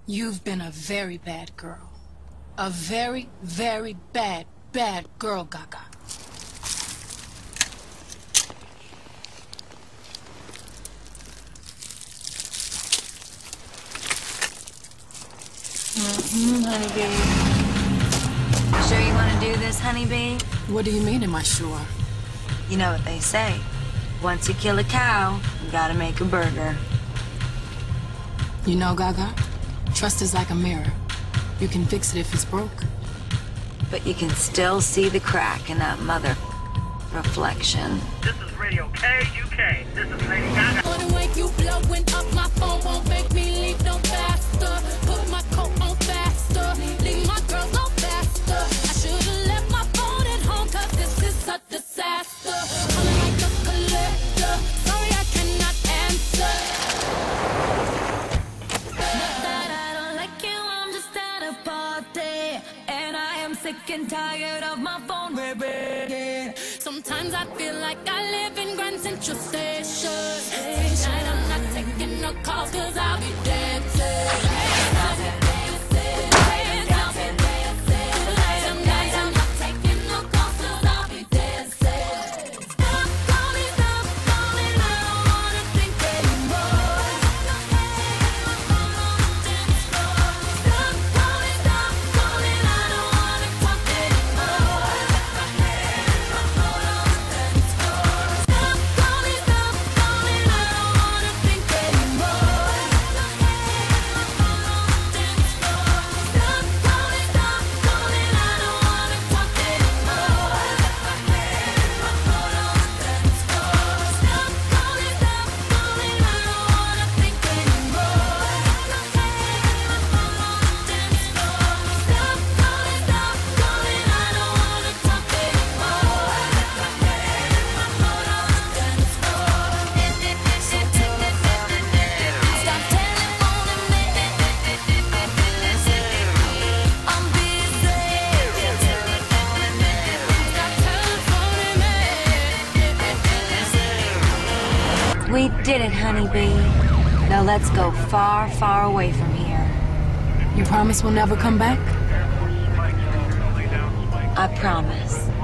You've been a very bad girl. A very, very bad, bad girl, Gaga. Honeybee. Sure you want to do this, honeybee? What do you mean, am I sure? You know what they say. Once you kill a cow, you gotta make a burger. You know, Gaga, trust is like a mirror. You can fix it if it's broke. But you can still see the crack in that mother reflection. This is Radio KUK. This is Lady Gaga. On the way you blowing up, my phone won't make me leave no faster. Put my coat on faster, leave my girls no faster. I should've left my phone at home, cause this is a disaster. Calling like a collector, sorry I cannot answer. Not that I don't like you, I'm just at a party. And I am sick and tired of my phone ringing. Sometimes I feel like I live in Grand Central Station. Tonight I'm not taking no calls cause I'll be dancing. Tonight I'm not taking no calls cause I'll be dancing. Stop calling, I don't wanna think anymore. Stop calling, I don't wanna talk anymore. We did it, honeybee. Now let's go far, far away from here. You promise we'll never come back? I promise.